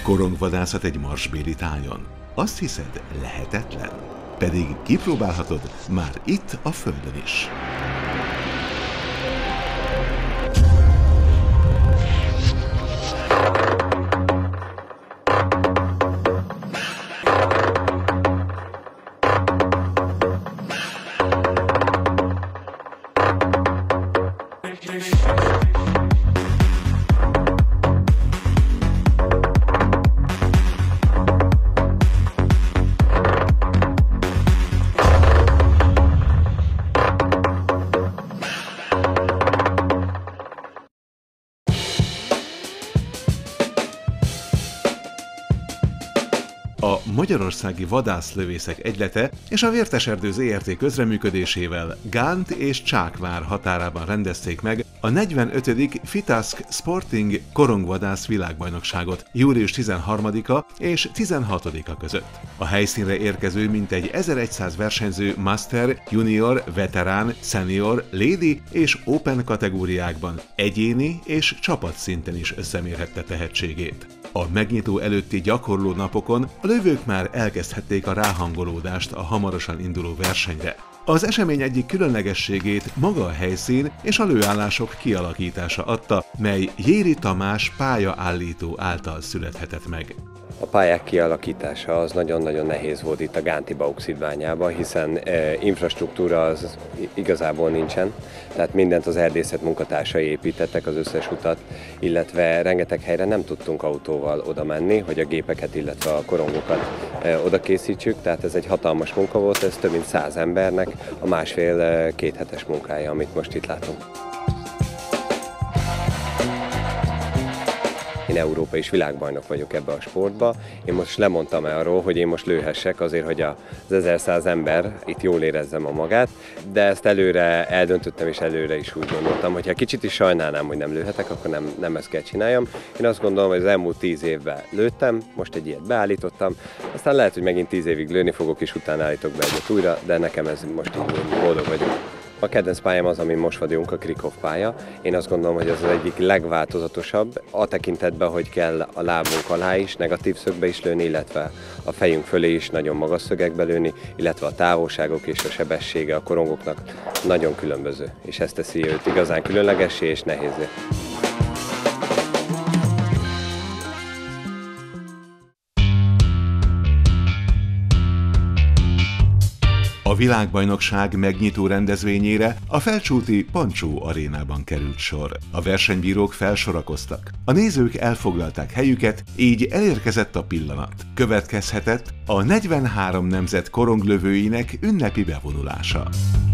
Korongvadászat egy marsbéli tájon. Azt hiszed, lehetetlen? Pedig kipróbálhatod már itt a Földön is. A Magyarországi Vadászlövészek Egylete és a Vérteserdő Zrt. Közreműködésével Gánt és Csákvár határában rendezték meg a 45. FITASC Sporting korongvadász világbajnokságot július 13-a és 16-a között. A helyszínre érkező mintegy 1100 versenyző master, junior, veterán, senior, lady és open kategóriákban egyéni és csapatszinten is összemérhette tehetségét. A megnyitó előtti gyakorló napokon a lövők már elkezdhették a ráhangolódást a hamarosan induló versenyre. Az esemény egyik különlegességét maga a helyszín és a lőállások kialakítása adta, mely Jéri Tamás pályaállító által születhetett meg. A pályák kialakítása az nagyon-nagyon nehéz volt itt a Gánti bauxitbányában, hiszen infrastruktúra az igazából nincsen, tehát mindent az erdészet munkatársai építettek, az összes utat, illetve rengeteg helyre nem tudtunk autóval oda menni, hogy a gépeket, illetve a korongokat oda készítsük, tehát ez egy hatalmas munka volt, ez több mint 100 embernek a másfél-két hetes munkája, amit most itt látunk. Én Európa és világbajnok vagyok ebbe a sportba. Én most lemondtam arról, hogy én most lőhessek azért, hogy az 1100 ember itt jól érezzem a magát, de ezt előre eldöntöttem és előre is úgy gondoltam, hogy ha kicsit is sajnálnám, hogy nem lőhetek, akkor nem ezt kell csináljam. Én azt gondolom, hogy az elmúlt 10 évben lőttem, most egy ilyet beállítottam, aztán lehet, hogy megint 10 évig lőni fogok és utána állítok be egyet újra, de nekem ez most így boldog vagyok. A kedvenc pályám az, amin most vagyunk, a Krikov pálya. Én azt gondolom, hogy ez az egyik legváltozatosabb, a tekintetben, hogy kell a lábunk alá is, negatív szögbe is lőni, illetve a fejünk fölé is nagyon magas szögekbe lőni, illetve a távolságok és a sebessége a korongoknak nagyon különböző, és ez teszi őt igazán különlegessé és nehézé. A világbajnokság megnyitó rendezvényére a Felcsúti Pancsó arénában került sor. A versenybírók felsorakoztak. A nézők elfoglalták helyüket, így elérkezett a pillanat. Következhetett a 43 nemzet koronglövőinek ünnepi bevonulása.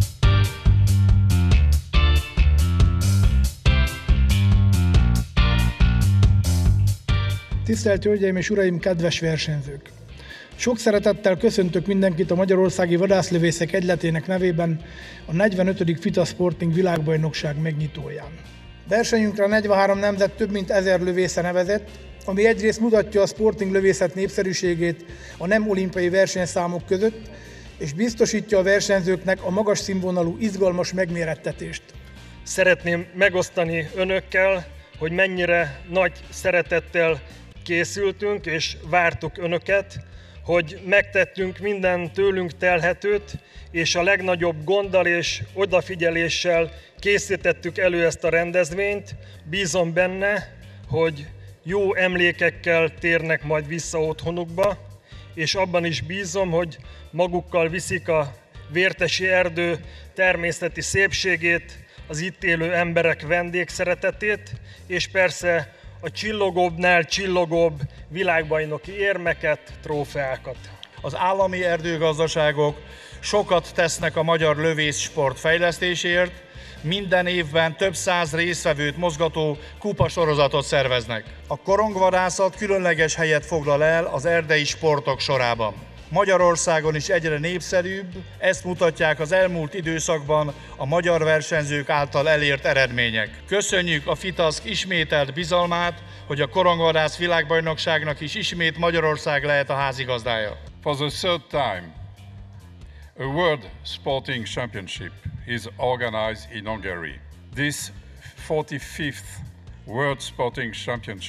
Tisztelt Hölgyeim és Uraim, kedves versenyzők! Sok szeretettel köszöntök mindenkit a Magyarországi Vadászlövészek Egyletének nevében a 45. FITASC Sporting világbajnokság megnyitóján. Versenyünkre a 43 nemzet több mint 1000 lövésze nevezett, ami egyrészt mutatja a sporting lövészet népszerűségét a nem olimpiai versenyszámok között, és biztosítja a versenyzőknek a magas színvonalú, izgalmas megmérettetést. Szeretném megosztani önökkel, hogy mennyire nagy szeretettel készültünk és vártuk önöket, hogy megtettünk minden tőlünk telhetőt, és a legnagyobb gonddal és odafigyeléssel készítettük elő ezt a rendezvényt. Bízom benne, hogy jó emlékekkel térnek majd vissza otthonukba, és abban is bízom, hogy magukkal viszik a vértesi erdő természeti szépségét, az itt élő emberek vendégszeretetét, és persze a csillogóbbnál csillogóbb világbajnoki érmeket, trófeákat. Az állami erdőgazdaságok sokat tesznek a magyar lövészsport fejlesztéséért, minden évben több száz résztvevőt mozgató kupasorozatot szerveznek. A korongvadászat különleges helyet foglal el az erdei sportok sorában. Magyarországon is egyre népszerűbb, ezt mutatják az elmúlt időszakban a magyar versenyzők által elért eredmények. Köszönjük a FITASC ismételt bizalmát, hogy a korongvadász világbajnokságnak is ismét Magyarország lehet a házigazdája. For the third time, a World Sporting Championship is organized in Hungary. This 45th World Sporting Championship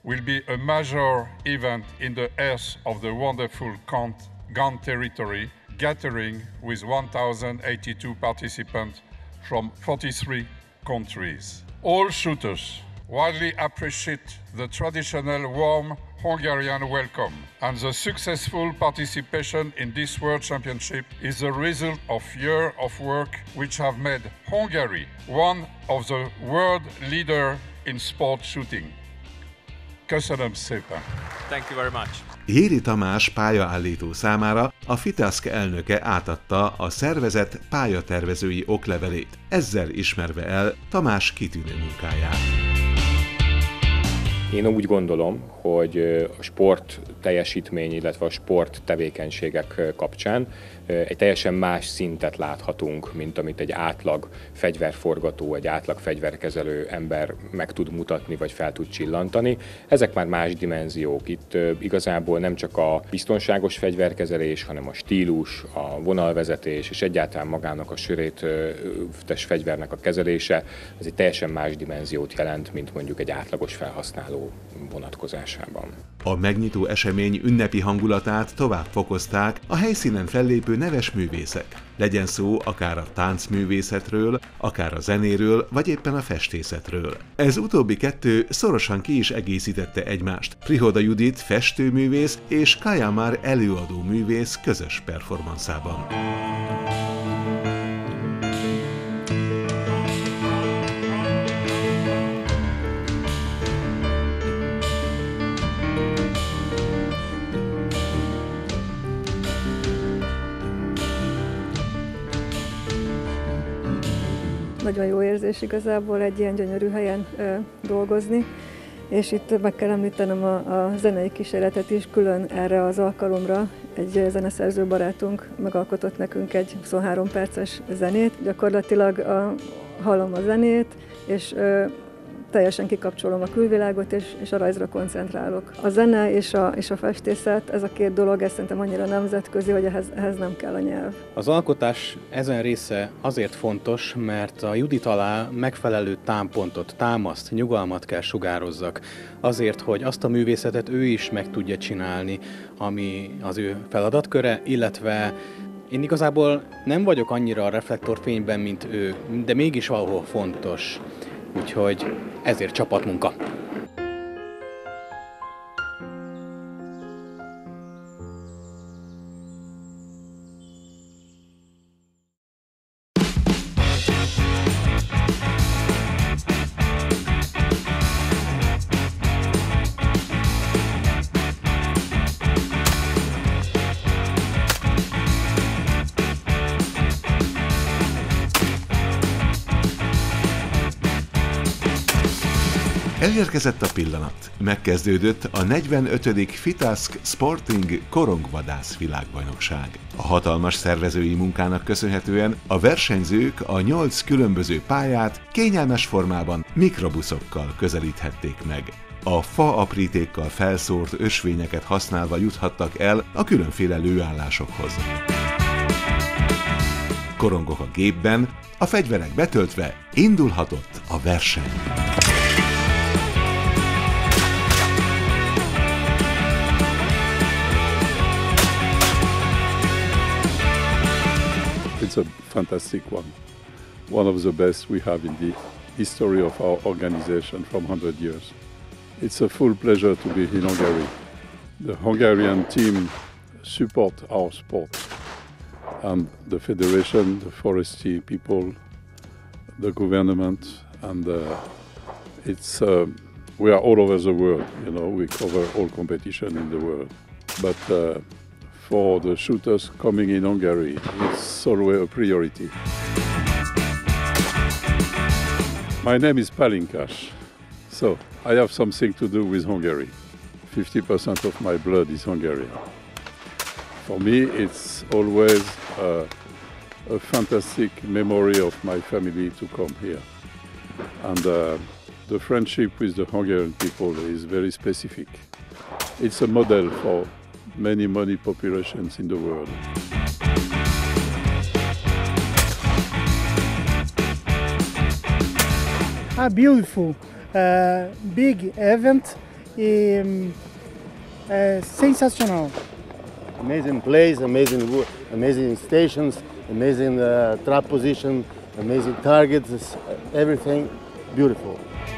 will be a major event in the heart of the wonderful Gánt territory, gathering with 1,082 participants from 43 countries. All shooters widely appreciate the traditional warm Hungarian welcome, and the successful participation in this World Championship is the result of years of work which have made Hungary one of the world leaders in sport shooting. Köszönöm szépen! Thank you very much. Jéri Tamás pályaállító számára a FITASC elnöke átadta a szervezet pályatervezői oklevelét, ezzel ismerve el Tamás kitűnő munkáját. Én úgy gondolom, hogy a sport teljesítmény, illetve a sport tevékenységek kapcsán egy teljesen más szintet láthatunk, mint amit egy átlag fegyverforgató, egy átlag fegyverkezelő ember meg tud mutatni, vagy fel tud csillantani. Ezek már más dimenziók. Itt igazából nem csak a biztonságos fegyverkezelés, hanem a stílus, a vonalvezetés, és egyáltalán magának a sörétes fegyvernek a kezelése, ez egy teljesen más dimenziót jelent, mint mondjuk egy átlagos felhasználó vonatkozásában. A megnyitó esemény ünnepi hangulatát tovább fokozták a helyszínen fellépő neves művészek. Legyen szó akár a táncművészetről, akár a zenéről, vagy éppen a festészetről. Ez utóbbi kettő szorosan ki is egészítette egymást. Prihoda Judit festőművész és Kajamár előadó művész közös performanszában. Nagyon jó érzés igazából egy ilyen gyönyörű helyen dolgozni, és itt meg kell említenem a zenei kísérletet is, külön erre az alkalomra egy zeneszerző barátunk megalkotott nekünk egy 23 perces zenét. Gyakorlatilag hallom a zenét, és teljesen kikapcsolom a külvilágot, és a rajzra koncentrálok. A zene és a festészet, ez a két dolog, ez szerintem annyira nemzetközi, hogy ehhez nem kell a nyelv. Az alkotás ezen része azért fontos, mert a Judit alá megfelelő támpontot, támaszt, nyugalmat kell sugározzak. Azért, hogy azt a művészetet ő is meg tudja csinálni, ami az ő feladatköre, illetve én igazából nem vagyok annyira a reflektorfényben, mint ő, de mégis valahol fontos. Úgyhogy ezért csapatmunka. Elérkezett a pillanat. Megkezdődött a 45. FITASC Sporting korongvadász világbajnokság. A hatalmas szervezői munkának köszönhetően a versenyzők a 8 különböző pályát kényelmes formában mikrobuszokkal közelíthették meg. A faaprítékkal felszórt ösvényeket használva juthattak el a különféle lőállásokhoz. Korongok a gépben, a fegyverek betöltve indulhatott a verseny. It's a fantastic one of the best we have in the history of our organization from 100 years. It's a full pleasure to be in Hungary. The Hungarian team support our sport, and the federation, the forestry people, the government, and we are all over the world. You know, we cover all competition in the world, but for the shooters coming in Hungary, it's always a priority. My name is Palinkas, so I have something to do with Hungary. 50% of my blood is Hungarian. For me, it's always a fantastic memory of my family to come here. And the friendship with the Hungarian people is very specific. It's a model for many populations in the world. A beautiful, big event sensational. Amazing place, amazing stations, amazing trap position, amazing targets, everything beautiful.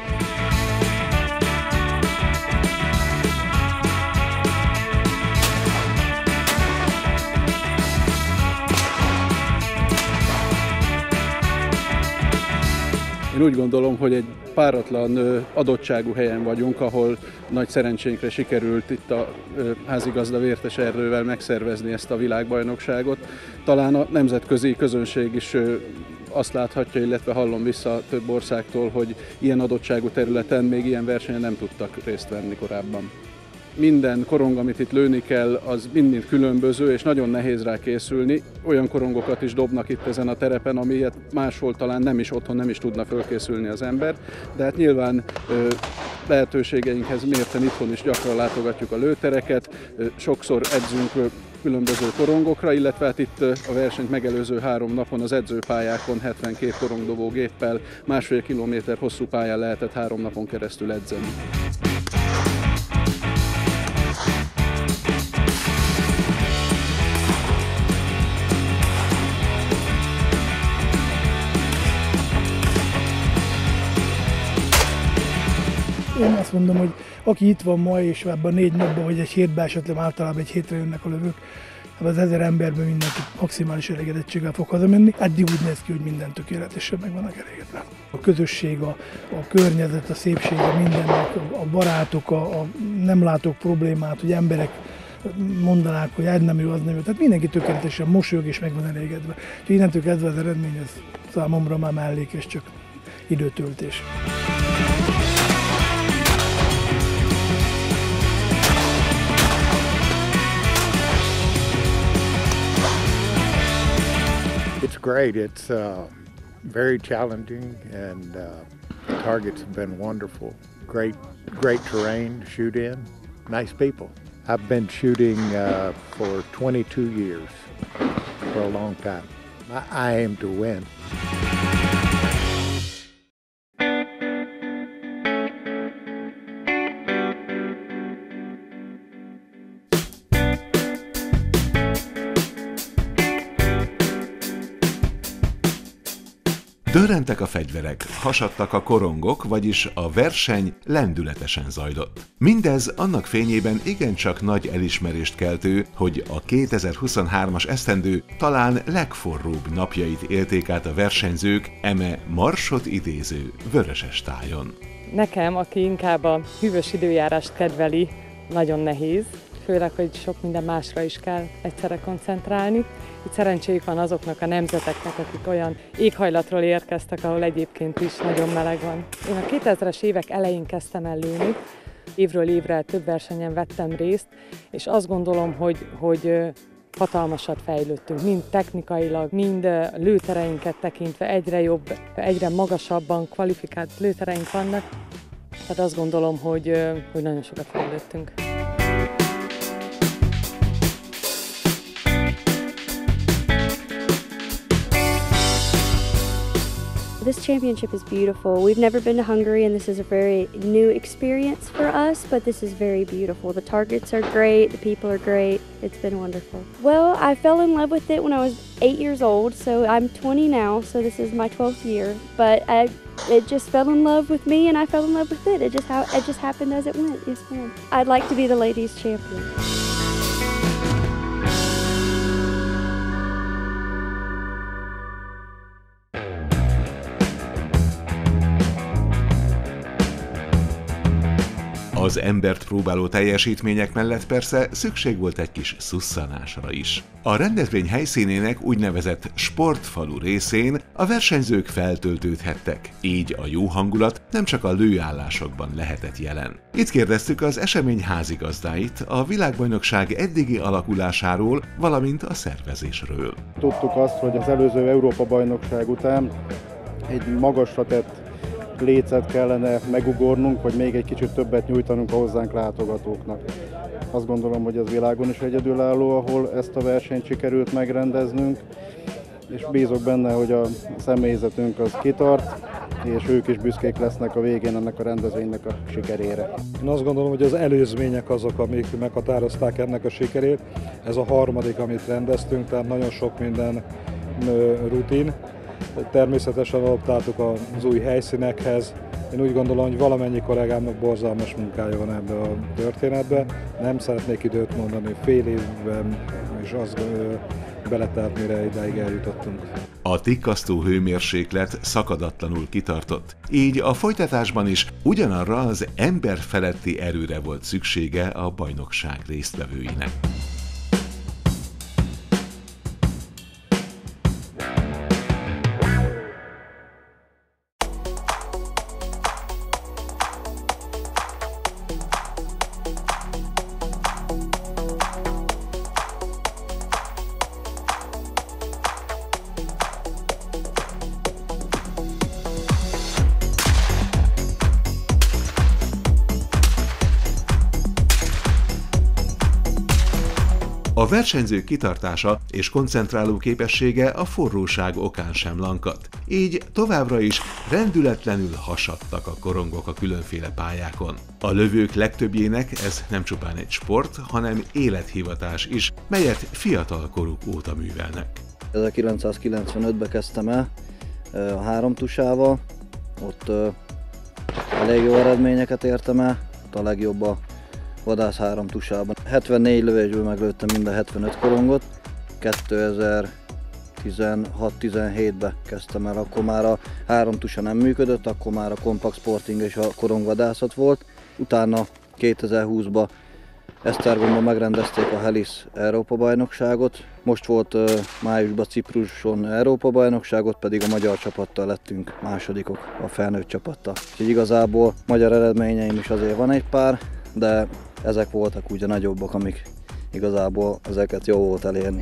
Én úgy gondolom, hogy egy páratlan adottságú helyen vagyunk, ahol nagy szerencsénkre sikerült itt a házigazda Vérteserdővel megszervezni ezt a világbajnokságot. Talán a nemzetközi közönség is azt láthatja, illetve hallom vissza több országtól, hogy ilyen adottságú területen még ilyen versenyen nem tudtak részt venni korábban. Minden korong, amit itt lőni kell, az mind különböző, és nagyon nehéz rá készülni. Olyan korongokat is dobnak itt ezen a terepen, amilyet máshol talán nem is otthon nem is tudna fölkészülni az ember. De hát nyilván lehetőségeinkhez mérten itthon is gyakran látogatjuk a lőtereket, sokszor edzünk különböző korongokra, illetve hát itt a versenyt megelőző 3 napon az edzőpályákon 72 korongdobó géppel 1,5 kilométer hosszú pályán lehetett 3 napon keresztül edzeni. Én azt mondom, hogy aki itt van ma, és ebben a 4 napban, vagy egy hétben esetleg általában egy hétre jönnek a lövők, ebben az 1000 emberben mindenki maximális elégedettséggel fog hazamenni. Eddig úgy néz ki, hogy minden tökéletesen meg vannak elégedve. A közösség, a környezet, a szépsége mindennek, a barátok, a nem látok problémát, hogy emberek mondanák, hogy ez nem jó, az nem jó. Tehát mindenki tökéletesen mosolyog és meg van elégedve. Úgyhogy innentől kezdve az eredmény az számomra már mellékes, csak időtöltés. It's great. It's very challenging, and the targets have been wonderful. Great terrain to shoot in. Nice people. I've been shooting for 22 years, for a long time. I aim to win. Dörrentek a fegyverek, hasadtak a korongok, vagyis a verseny lendületesen zajlott. Mindez annak fényében igencsak nagy elismerést keltő, hogy a 2023-as esztendő talán legforróbb napjait élték át a versenyzők eme marsot idéző Vöröses tájon. Nekem, aki inkább a hűvös időjárást kedveli, nagyon nehéz, főleg, hogy sok minden másra is kell egyszerre koncentrálni. Itt szerencséjük van azoknak a nemzeteknek, akik olyan éghajlatról érkeztek, ahol egyébként is nagyon meleg van. Én a 2000-es évek elején kezdtem el lőni, évről évre több versenyen vettem részt, és azt gondolom, hogy hatalmasat fejlődtünk, mind technikailag, mind lőtereinket tekintve egyre jobb, egyre magasabban kvalifikált lőtereink vannak. Tehát azt gondolom, hogy nagyon sokat fejlődtünk. This championship is beautiful. We've never been to Hungary, and this is a very new experience for us, but this is very beautiful. The targets are great, the people are great. It's been wonderful. Well, I fell in love with it when I was 8 years old, so I'm 20 now, so this is my 12th year. But it just fell in love with me, and I fell in love with it. It just happened as it went. Yes, ma'am. I'd like to be the ladies' champion. Az embert próbáló teljesítmények mellett persze szükség volt egy kis szusszanásra is. A rendezvény helyszínének úgynevezett sportfalu részén a versenyzők feltöltődhettek, így a jó hangulat nem csak a lőállásokban lehetett jelen. Itt kérdeztük az esemény házigazdáit a világbajnokság eddigi alakulásáról, valamint a szervezésről. Tudtuk azt, hogy az előző Európa-bajnokság után egy magasra tett lécet kellene megugornunk, vagy még egy kicsit többet nyújtanunk a hozzánk látogatóknak. Azt gondolom, hogy ez világon is egyedülálló, ahol ezt a versenyt sikerült megrendeznünk, és bízok benne, hogy a személyzetünk az kitart, és ők is büszkék lesznek a végén ennek a rendezvénynek a sikerére. Én azt gondolom, hogy az előzmények azok, amik meghatározták ennek a sikerét. Ez a harmadik, amit rendeztünk, tehát nagyon sok minden rutin. Természetesen adaptáltuk az új helyszínekhez. Én úgy gondolom, hogy valamennyi kollégámnak borzalmas munkája van ebbe a történetbe. Nem szeretnék időt mondani, fél évben is az beletelt, mire idáig eljutottunk. A tikkasztó hőmérséklet szakadatlanul kitartott, így a folytatásban is ugyanarra az ember feletti erőre volt szüksége a bajnokság résztvevőinek. A versenyzők kitartása és koncentráló képessége a forróság okán sem lankadt, így továbbra is rendületlenül hasadtak a korongok a különféle pályákon. A lövők legtöbbjének ez nem csupán egy sport, hanem élethivatás is, melyet fiatal koruk óta művelnek. 1995-ben kezdtem el a 3 tusával, ott elég jó eredményeket értem el, ott a legjobb a vadász 3 tusában. 74 lövésből meglőttem mind a 75 korongot, 2016-17-ben kezdtem el, akkor már a 3 tusa nem működött, akkor már a compact sporting és a korongvadászat volt. Utána 2020-ban Esztergomban megrendezték a Helis Európa-bajnokságot, most volt májusban Cipruson Európa-bajnokságot, pedig a magyar csapattal lettünk másodikok, a felnőtt csapattal. Úgyhogy igazából magyar eredményeim is azért van egy pár, de ezek voltak úgy a nagyobbak, amik igazából ezeket jó volt elérni.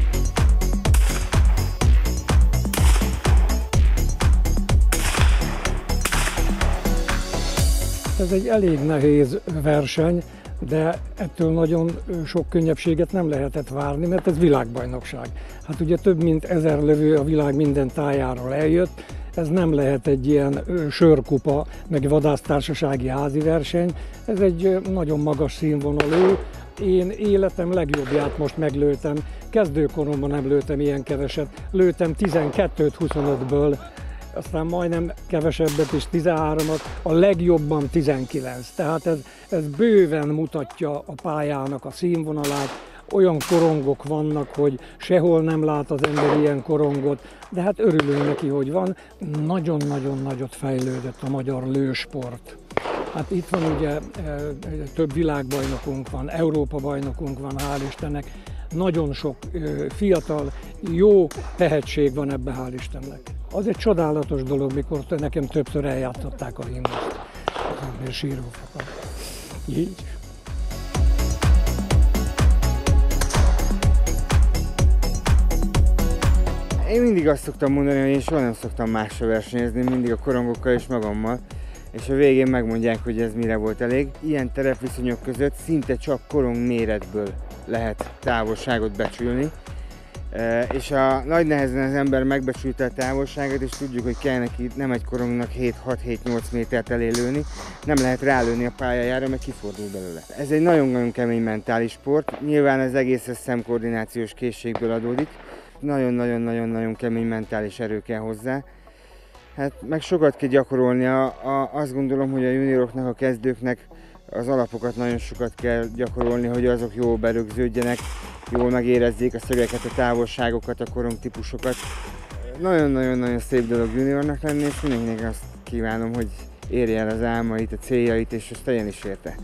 Ez egy elég nehéz verseny, de ettől nagyon sok könnyebbséget nem lehetett várni, mert ez világbajnokság. Hát ugye több mint 1000 lövő a világ minden tájáról eljött, ez nem lehet egy ilyen sörkupa, meg vadásztársasági házi verseny, ez egy nagyon magas színvonalú. Én életem legjobbját most meglőttem, kezdőkoromban nem lőttem ilyen keveset, lőttem 12-t 25-ből, aztán majdnem kevesebbet is, 13-at, a legjobban 19. Tehát ez bőven mutatja a pályának a színvonalát, olyan korongok vannak, hogy sehol nem lát az ember ilyen korongot, de hát örülünk neki, hogy van. Nagyon-nagyon nagyot fejlődött a magyar lősport. Hát itt van ugye több világbajnokunk van, Európa-bajnokunk van, hál' Istennek. Nagyon sok fiatal, jó tehetség van ebbe, hál' Istennek. Az egy csodálatos dolog, mikor nekem többször eljátszották a ringot. És sírófokat. Így. Én mindig azt szoktam mondani, hogy én soha nem szoktam másra versenyezni, mindig a korongokkal és magammal. És a végén megmondják, hogy ez mire volt elég. Ilyen terepviszonyok között szinte csak korong méretből lehet távolságot becsülni. És a nagy nehezen az ember megbecsülte a távolságot, és tudjuk, hogy kell neki nem egy korongnak 6-7-8 métert elélőni, nem lehet rálőni a pályájára, mert kifordul belőle. Ez egy nagyon-nagyon kemény mentális sport, nyilván az egész szemkoordinációs készségből adódik. Nagyon-nagyon-nagyon kemény mentális erő kell hozzá. Hát meg sokat kell gyakorolni, azt gondolom, hogy a junioroknak, a kezdőknek az alapokat nagyon sokat kell gyakorolni, hogy azok jól berögződjenek, jól megérezzék a szögeket, a távolságokat, a korongtípusokat. Nagyon-nagyon-nagyon szép dolog juniornak lenni, és mindenkinek azt kívánom, hogy érje el az álmait, a céljait, és azt tegyen is érte.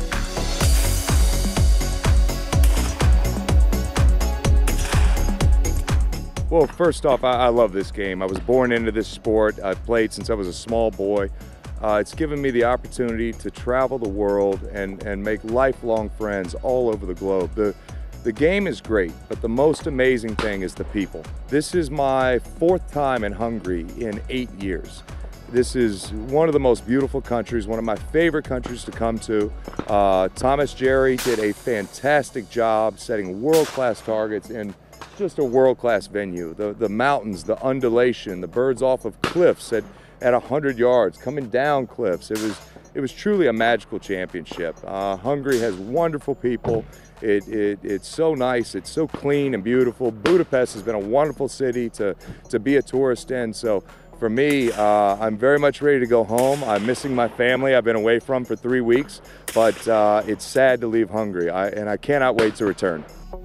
Well, first off, I love this game. I was born into this sport. I've played since I was a small boy. It's given me the opportunity to travel the world and make lifelong friends all over the globe. The game is great, but the most amazing thing is the people. This is my 4th time in Hungary in 8 years. This is one of the most beautiful countries, one of my favorite countries to come to. Thomas Jerry did a fantastic job setting world-class targets in just a world-class venue. The mountains, the undulation, the birds off of cliffs at 100 yards, coming down cliffs. It was truly a magical championship. Hungary has wonderful people. It's so nice, it's so clean and beautiful. Budapest has been a wonderful city to be a tourist in. So for me, I'm very much ready to go home. I'm missing my family I've been away from for 3 weeks, but it's sad to leave Hungary, and I cannot wait to return.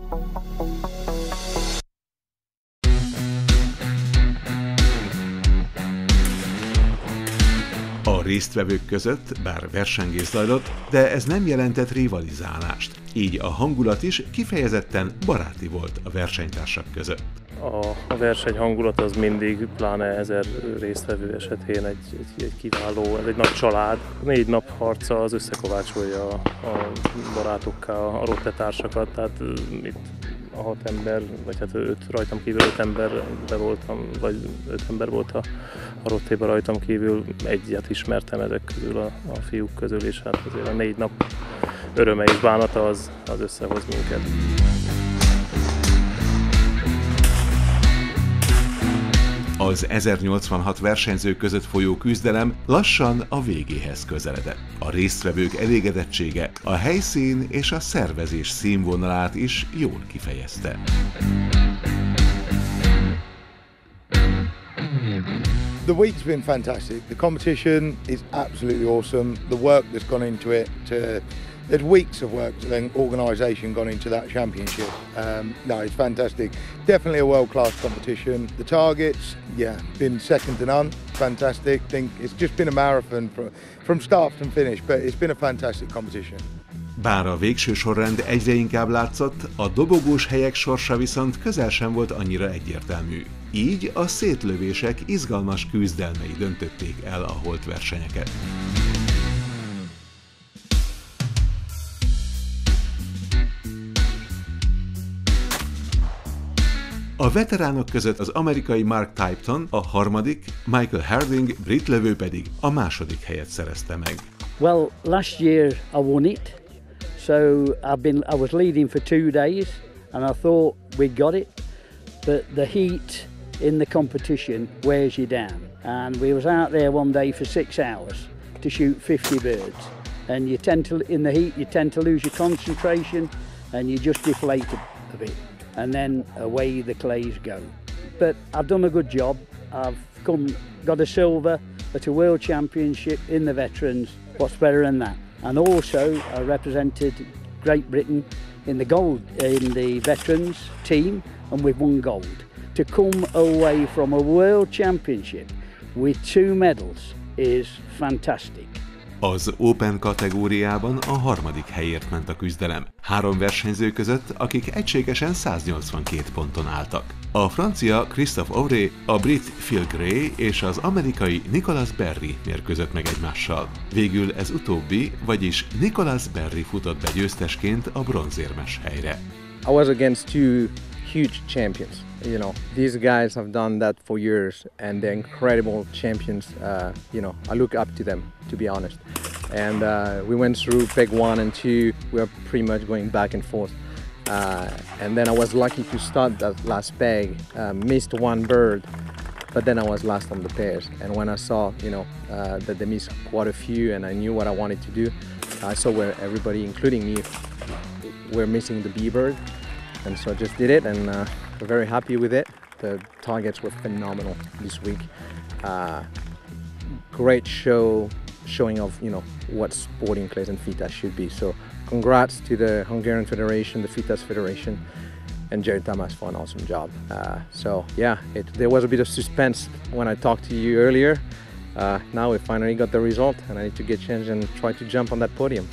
A résztvevők között bár versengés zajlott, de ez nem jelentett rivalizálást, így a hangulat is kifejezetten baráti volt a versenytársak között. A verseny hangulat az mindig, pláne 1000 résztvevő esetén egy kiváló, ez egy nagy család. 4 nap harca az összekovácsolja a barátokkal, a rottetársakat, tehát itt a 6 ember, vagy hát 5 rajtam kívül 5 emberben voltam, vagy 5 ember volt a rottéban rajtam kívül, egyet ismertem ezek közül a fiúk közül, és hát azért a 4 nap öröme és bánata az összehoz minket. Az 1086 versenyző között folyó küzdelem lassan a végéhez közeledett. A résztvevők elégedettsége a helyszín és a szervezés színvonalát is jól kifejezte. The week's been fantastic. The competition is absolutely awesome. The work that's gone into it, there's weeks of work and organisation gone into that championship. No, it's fantastic. Definitely a world-class competition. The targets, yeah, been second to none. Fantastic. Think it's just been a marathon from start to finish, but it's been a fantastic competition. Bár a végső sorrend egyre inkább látszott, a dobogós helyek sorsa viszont közel sem volt annyira egyértelmű. Így a szétlövések izgalmas küzdelmei döntötték el a holtversenyeket. A veteránok között az amerikai Mark Tipton a harmadik, Michael Harding brit lövő pedig a második helyet szerezte meg. Well, last year I won it, so I was leading for 2 days, and I thought we got it, but the heat in the competition wears you down. And we was out there one day for 6 hours to shoot 50 birds, and in the heat you tend to lose your concentration, and you just deflate a bit. And then away the clays go. But I've done a good job. I've got a silver at a World Championship in the veterans. What's better than that? And also I represented Great Britain in the gold in the veterans team, and we've won gold. To come away from a World Championship with 2 medals is fantastic. Az Open kategóriában a harmadik helyért ment a küzdelem. 3 versenyző között, akik egységesen 182 ponton álltak. A francia Christophe Auré, a brit Phil Gray és az amerikai Nicholas Berry mérkőzött meg egymással. Végül ez utóbbi, vagyis Nicholas Berry futott be győztesként a bronzérmes helyre. I was against 2 huge champions. You know, these guys have done that for years, and they're incredible champions. You know, I look up to them, to be honest. And we went through peg 1 and 2. We were pretty much going back and forth. And then I was lucky to start that last peg. Missed 1 bird, but then I was last on the pairs. And when I saw, you know, that they missed quite a few, and I knew what I wanted to do, I saw where everybody, including me, were missing the B bird, and so I just did it, and we're very happy with it. The targets were phenomenal this week. Great showing of, you know, what sporting clays and FITASC should be. So congrats to the Hungarian Federation, the FITASC Federation, and Jerry Tamas for an awesome job. So yeah, there was a bit of suspense when I talked to you earlier. Now we finally got the result, and I need to get changed and try to jump on that podium.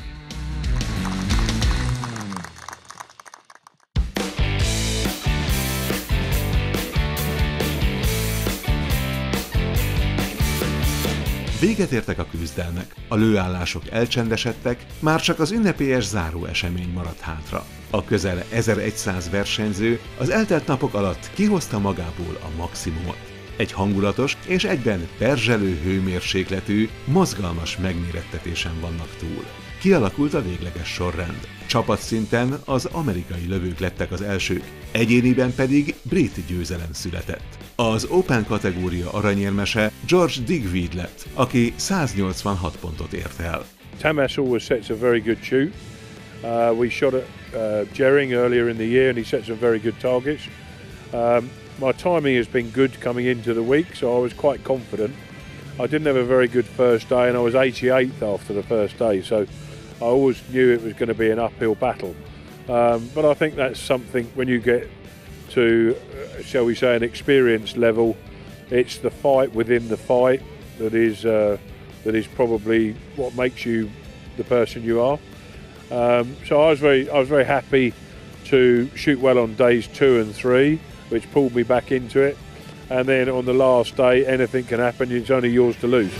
Véget értek a küzdelmek, a lőállások elcsendesedtek, már csak az ünnepélyes záró esemény maradt hátra. A közel 1100 versenyző az eltelt napok alatt kihozta magából a maximumot. Egy hangulatos és egyben perzselő hőmérsékletű, mozgalmas megmérettetésen vannak túl. Kialakult a végleges sorrend. Csapatszinten az amerikai lövők lettek az elsők, egyéniben pedig brit győzelem született. Az Open kategória aranyérmese George Digweed lett, aki 186 pontot ért el. Tamas always sets a very good shoot. We shot at Jering earlier in the year and he set some very good targets. My timing has been good coming into the week, so I was quite confident. I didn't have a very good first day and I was 88th after the first day, so I always knew it was going to be an uphill battle. But I think that's something when you get to, shall we say, an experience level, it's the fight within the fight that is probably what makes you the person you are. So I was very happy to shoot well on days 2 and 3, which pulled me back into it. And then on the last day, anything can happen. It's only yours to lose.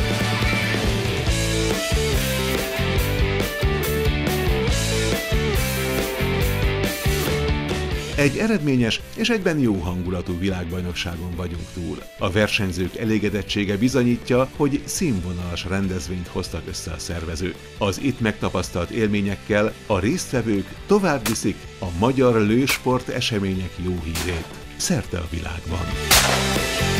Egy eredményes és egyben jó hangulatú világbajnokságon vagyunk túl. A versenyzők elégedettsége bizonyítja, hogy színvonalas rendezvényt hoztak össze a szervezők. Az itt megtapasztalt élményekkel a résztvevők tovább viszik a magyar lősport események jó hírét szerte a világban.